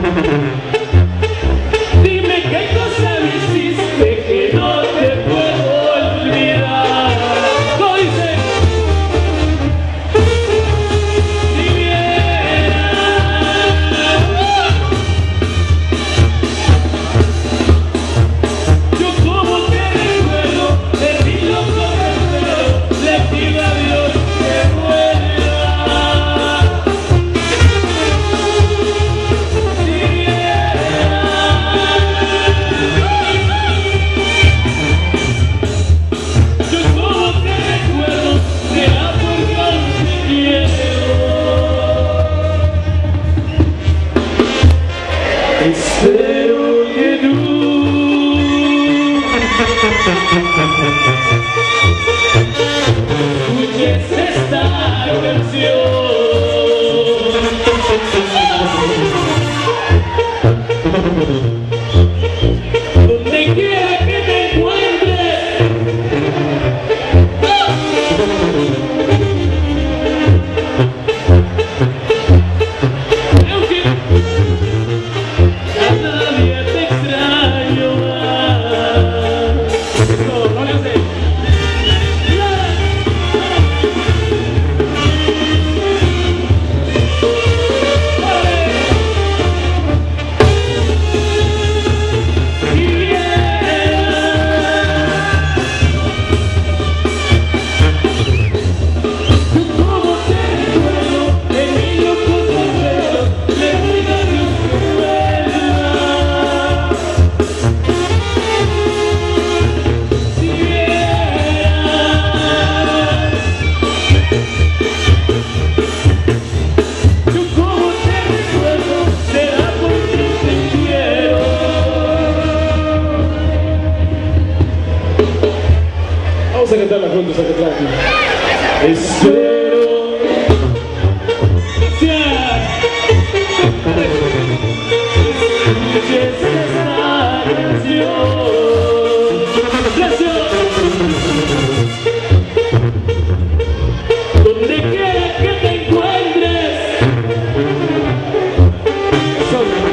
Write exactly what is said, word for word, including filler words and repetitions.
Dime qué cosa me hiciste que no te puedo olvidar. Lo dice. Si vieras yo como te recuerdo, de mi loco deseo, le pido a Dios que vuelva. Si vieras yo como te recuerdo, será porque aún te quiero. Espero que tú escuches esta canción. Donde quiera que te encuentres, aunque cada día te extraño más. No, no le hace. Si vieras cómo te recuerdo, en mi loco deseo, le pido a Dios que vuelva. Si vieras yo como te recuerdo, será porque te quiero. Vamos a cantarla juntos, a cantarla. Espero que escuches esta canción. Canción. Donde quiera que te encuentres,